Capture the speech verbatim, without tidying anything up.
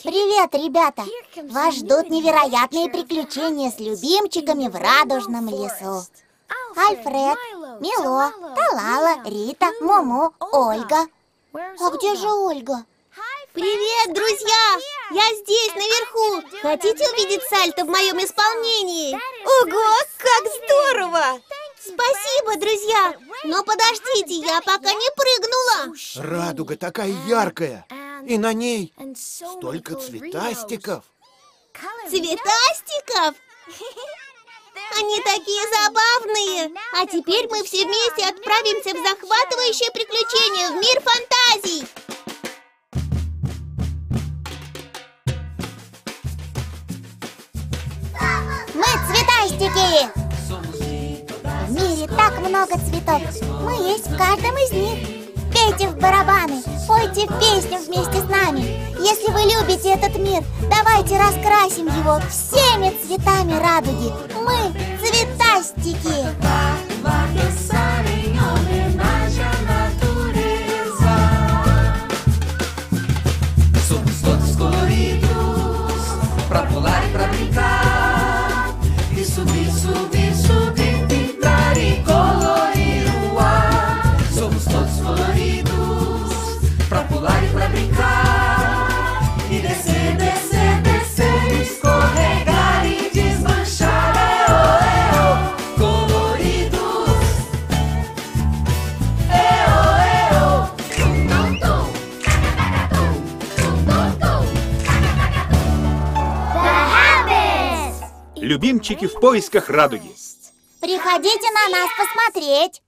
Привет, ребята! Вас ждут невероятные приключения с любимчиками в радужном лесу. Альфред, Мило, Талала, Рита, Муму, Ольга. А где же Ольга? Привет, друзья! Я здесь, наверху. Хотите увидеть сальто в моем исполнении? Ого, как здорово! Спасибо, друзья! Но подождите, я пока не прыгнула. Радуга такая яркая, и на ней столько цветастиков. Цветастиков? Они такие забавные! А теперь мы все вместе отправимся в захватывающее приключение в мир фантазий! Мы цветастики! В мире так много цветов. Мы есть в каждом из них. Пейте в барабаны, пойте песню вместе с нами. Если вы любите этот мир, давайте раскрасим его всеми цветами радуги. Мы цветастики! Somos todos coloridos, pra pular e pra brincar, e subir, subir, subir, brincar e colorir o ar. Somos todos coloridos, pra pular e pra brincar, e descer, descer, descer, escorregar e desmanchar. Eo, eo, coloridos. Eo, eo. Tum, tum, tum, taca, tum, tum, tum, The Habits! Любимчики в поисках радуги. Приходите на нас посмотреть.